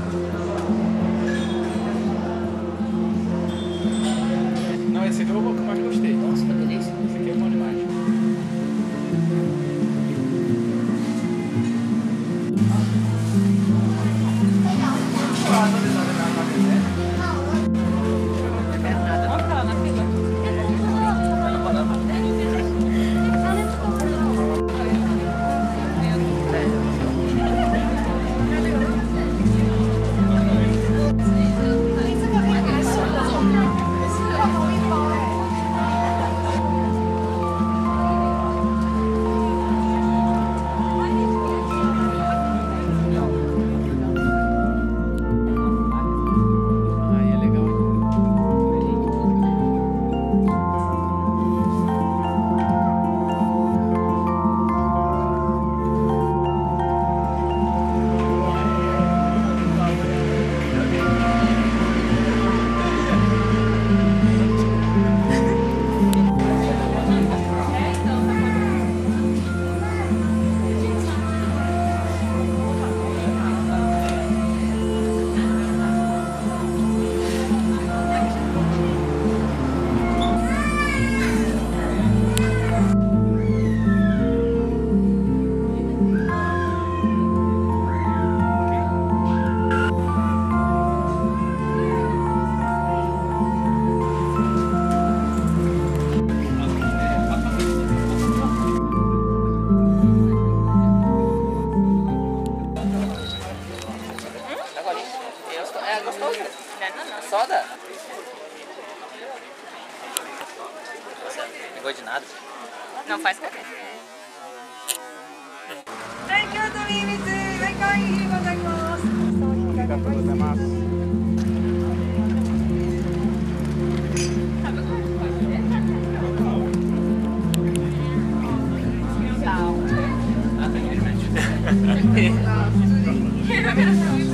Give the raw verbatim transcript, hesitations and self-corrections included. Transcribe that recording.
Não, esse aqui é o que eu mais gostei. Nossa, que delícia. Esse aqui é bom demais. É gostoso? Não, não, não. Soda? Não pegou de nada. Não faz café. Ah, tem que